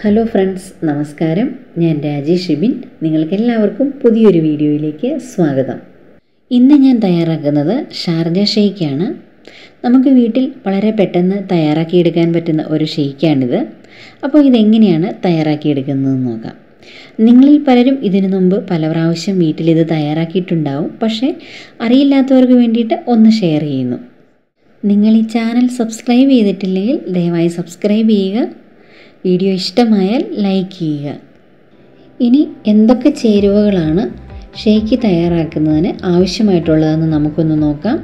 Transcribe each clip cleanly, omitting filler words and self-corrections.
Hello friends, നമസ്കാരം. ഞാൻ രാജേഷ് ഷിബിൻ. നിങ്ങൾക്കെല്ലാവർക്കും പുതിയൊരു വീഡിയോയിലേക്ക് സ്വാഗതം. ഇന്ന് ഞാൻ തയ്യാറാക്കുന്നത് ഷാർജ ഷെയ്ക്കാണ്. നമുക്ക് വീട്ടിൽ വളരെ പെട്ടെന്ന് തയ്യാറാക്കിയെടുക്കാൻ പറ്റുന്ന ഒരു ഷെയ്ക്കാണിത്. അപ്പോൾ ഇതെങ്ങനെയാണ് തയ്യാറാക്കിയെടുക്കുന്നതെന്ന് നോക്കാം. നിങ്ങളിൽ പലരും ഇതിനു മുമ്പ് പല പ്രാവശ്യം വീട്ടിലിത് തയ്യാറാക്കിയിട്ടുണ്ടാവും. പക്ഷേ അറിയില്ലാത്തവർക്ക് വേണ്ടിയിട്ട് ഒന്ന് ഷെയർ ചെയ്യുന്നു. നിങ്ങൾ ഈ ചാനൽ സബ്സ്ക്രൈബ് ചെയ്തിട്ടില്ലെങ്കിൽ ദയവായി സബ്സ്ക്രൈബ് ചെയ്യുക. വീഡിയോ ഇഷ്ടമായാൽ ലൈക്ക് ചെയ്യുക. ഇനി എന്തൊക്കെ ചേരുവകളാണ് ഷേക്ക് തയ്യാറാക്കുന്നതിന് ആവശ്യമായിട്ടുള്ളതെന്ന് നമുക്കൊന്ന് നോക്കാം.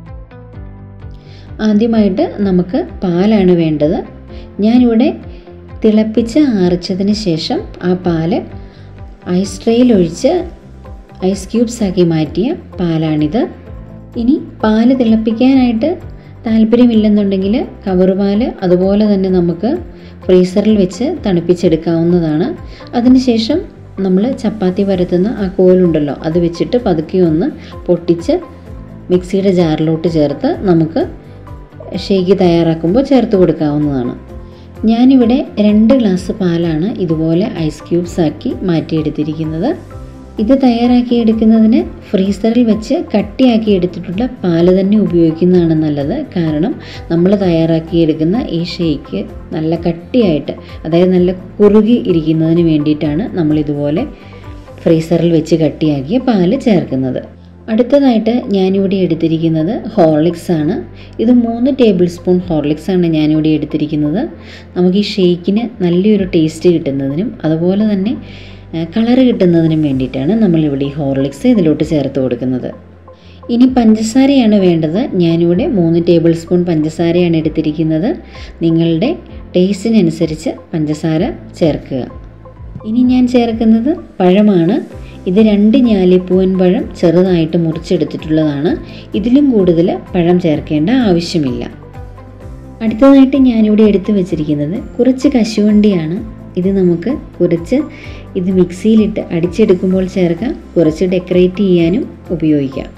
ആദ്യമായിട്ട് നമുക്ക് പാലാണ് വേണ്ടത്. ഞാനിവിടെ തിളപ്പിച്ച് ആറിച്ചതിന് ശേഷം ആ പാല് ഐസ് ട്രേയിൽ ഒഴിച്ച് ഐസ് ക്യൂബ്സ് ആക്കി മാറ്റിയ പാലാണിത്. ഇനി പാല് തിളപ്പിക്കാനായിട്ട് താല്പര്യമില്ലെന്നുണ്ടെങ്കിൽ കവർ പാല് അതുപോലെ തന്നെ നമുക്ക് ഫ്രീസറിൽ വെച്ച് തണുപ്പിച്ചെടുക്കാവുന്നതാണ്. അതിനുശേഷം നമ്മൾ ചപ്പാത്തി പരത്തുന്ന ആ കോലുണ്ടല്ലോ, അത് വെച്ചിട്ട് പതുക്കെ ഒന്ന് പൊട്ടിച്ച് മിക്സിയുടെ ജാറിലോട്ട് ചേർത്ത് നമുക്ക് ഷേക്ക് തയ്യാറാക്കുമ്പോൾ ചേർത്ത് കൊടുക്കാവുന്നതാണ്. ഞാനിവിടെ 2 ഗ്ലാസ് പാലാണ് ഇതുപോലെ ഐസ് ക്യൂബ്സ് ആക്കി മാറ്റിയെടുത്തിരിക്കുന്നത്. ഇത് തയ്യാറാക്കിയെടുക്കുന്നതിന് ഫ്രീസറിൽ വെച്ച് കട്ടിയാക്കി എടുത്തിട്ടുള്ള പാല് തന്നെ ഉപയോഗിക്കുന്നതാണ് നല്ലത്. കാരണം നമ്മൾ തയ്യാറാക്കിയെടുക്കുന്ന ഈ ഷേക്ക് നല്ല കട്ടിയായിട്ട്, അതായത് നല്ല കുറുകി ഇരിക്കുന്നതിന് വേണ്ടിയിട്ടാണ് നമ്മളിതുപോലെ ഫ്രീസറിൽ വെച്ച് കട്ടിയാക്കിയ പാല് ചേർക്കുന്നത്. അടുത്തതായിട്ട് ഞാനിവിടെ എടുത്തിരിക്കുന്നത് ഹോർലിക്സ് ആണ്. ഇത് 3 ടേബിൾ സ്പൂൺ ഹോർലിക്സ് ആണ് ഞാനിവിടെ എടുത്തിരിക്കുന്നത്. നമുക്ക് ഈ ഷേക്കിന് നല്ലൊരു ടേസ്റ്റ് കിട്ടുന്നതിനും അതുപോലെ തന്നെ കളറ് കിട്ടുന്നതിനും വേണ്ടിയിട്ടാണ് നമ്മളിവിടെ ഈ ഹോർലിക്സ് ഇതിലോട്ട് ചേർത്ത് കൊടുക്കുന്നത്. ഇനി പഞ്ചസാരയാണ് വേണ്ടത്. ഞാനിവിടെ 3 ടേബിൾ സ്പൂൺ പഞ്ചസാരയാണ് എടുത്തിരിക്കുന്നത്. നിങ്ങളുടെ ടേസ്റ്റിനനുസരിച്ച് പഞ്ചസാര ചേർക്കുക. ഇനി ഞാൻ ചേർക്കുന്നത് പഴമാണ്. ഇത് 2 ഞാലിപ്പൂവൻ പഴം ചെറുതായിട്ട് മുറിച്ചെടുത്തിട്ടുള്ളതാണ്. ഇതിലും കൂടുതൽ പഴം ചേർക്കേണ്ട ആവശ്യമില്ല. അടുത്തതായിട്ട് ഞാനിവിടെ എടുത്തു വച്ചിരിക്കുന്നത് കുറച്ച് കശുവണ്ടിയാണ്. ഇത് നമുക്ക് കുറച്ച് മിക്സിയിലിട്ട് അടിച്ചെടുക്കുമ്പോൾ ചേർക്കാം. കുറച്ച് ഡെക്കറേറ്റ് ചെയ്യാനും ഉപയോഗിക്കാം.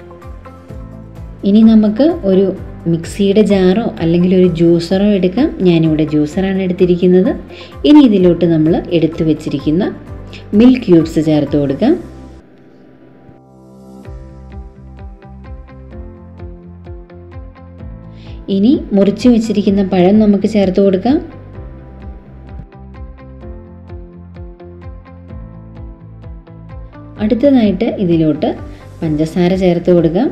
ഇനി നമുക്ക് ഒരു മിക്സിയുടെ ജാറോ അല്ലെങ്കിൽ ഒരു ജ്യൂസറോ എടുക്കാം. ഞാനിവിടെ ജ്യൂസറാണ് എടുത്തിരിക്കുന്നത്. ഇനി ഇതിലോട്ട് നമ്മൾ എടുത്തു വെച്ചിരിക്കുന്ന മിൽക്ക് ക്യൂബ്സ് ചേർത്ത് കൊടുക്കാം. ഇനി മുറിച്ച് വെച്ചിരിക്കുന്ന പഴം നമുക്ക് ചേർത്ത് കൊടുക്കാം. അടുത്തതായിട്ട് ഇതിലോട്ട് പഞ്ചസാര ചേർത്ത് കൊടുക്കാം.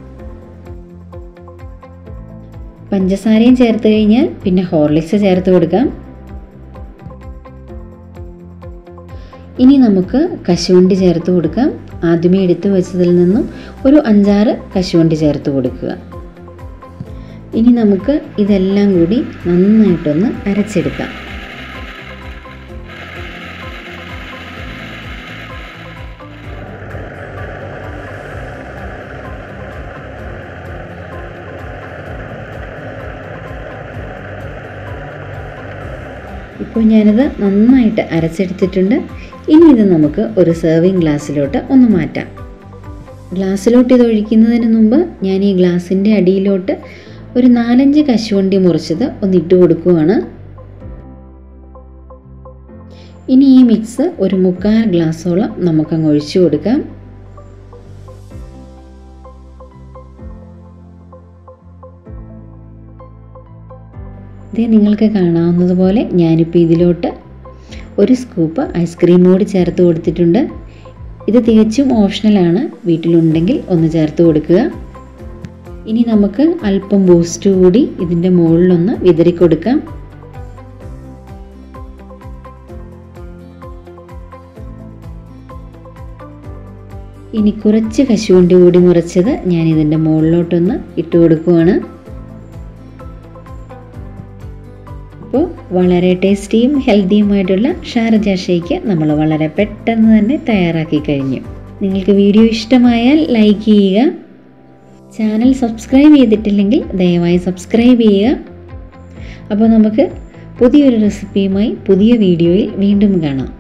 പഞ്ചസാരയും ചേർത്ത് കഴിഞ്ഞാൽ പിന്നെ ഹോർലിക്സ് ചേർത്ത് കൊടുക്കാം. ഇനി നമുക്ക് കശുവണ്ടി ചേർത്ത് കൊടുക്കാം. ആദ്യമേ എടുത്തു വെച്ചതിൽ നിന്നും ഒരു 5-6 കശുവണ്ടി ചേർത്ത് കൊടുക്കുക. ഇനി നമുക്ക് ഇതെല്ലാം കൂടി നന്നായിട്ടൊന്ന് അരച്ചെടുക്കാം. ഇപ്പോൾ ഞാനിത് നന്നായിട്ട് അരച്ചെടുത്തിട്ടുണ്ട്. ഇനി ഇത് നമുക്ക് ഒരു സെർവിങ് ഗ്ലാസ്സിലോട്ട് ഒന്ന് മാറ്റാം. ഗ്ലാസ്സിലോട്ട് ഇത് ഒഴിക്കുന്നതിന് മുമ്പ് ഞാൻ ഈ ഗ്ലാസിൻ്റെ അടിയിലോട്ട് ഒരു 4-5 കശുവണ്ടി മുറിച്ചത് ഒന്ന് ഇട്ട് കൊടുക്കുകയാണ്. ഇനി ഈ മിക്സ് ഒരു 3/4 ഗ്ലാസോളം നമുക്കങ്ങ് ഒഴിച്ചു കൊടുക്കാം. ഇത് നിങ്ങൾക്ക് കാണാവുന്നതുപോലെ ഞാനിപ്പോൾ ഇതിലോട്ട് ഒരു സ്കൂപ്പ് ഐസ്ക്രീം കൂടി ചേർത്ത് കൊടുത്തിട്ടുണ്ട്. ഇത് തികച്ചും ഓപ്ഷണലാണ്. വീട്ടിലുണ്ടെങ്കിൽ ഒന്ന് ചേർത്ത് കൊടുക്കുക. ഇനി നമുക്ക് അല്പം ബൂസ്റ്റ് കൂടി ഇതിൻ്റെ മുകളിലൊന്ന് വിതറി കൊടുക്കാം. ഇനി കുറച്ച് കശുവണ്ടി കൂടി മുറിച്ചത് ഞാൻ ഇതിൻ്റെ മുകളിലോട്ടൊന്ന് ഇട്ട് കൊടുക്കുകയാണ്. അപ്പോൾ വളരെ ടേസ്റ്റിയും ഹെൽത്തിയുമായിട്ടുള്ള ഷാർജ ഷേക്ക് നമ്മൾ വളരെ പെട്ടെന്ന് തന്നെ തയ്യാറാക്കി കഴിഞ്ഞു. നിങ്ങൾക്ക് വീഡിയോ ഇഷ്ടമായാൽ ലൈക്ക് ചെയ്യുക. ചാനൽ സബ്സ്ക്രൈബ് ചെയ്തിട്ടില്ലെങ്കിൽ ദയവായി സബ്സ്ക്രൈബ് ചെയ്യുക. അപ്പോൾ നമുക്ക് പുതിയൊരു റെസിപ്പിയുമായി പുതിയ വീഡിയോയിൽ വീണ്ടും കാണാം.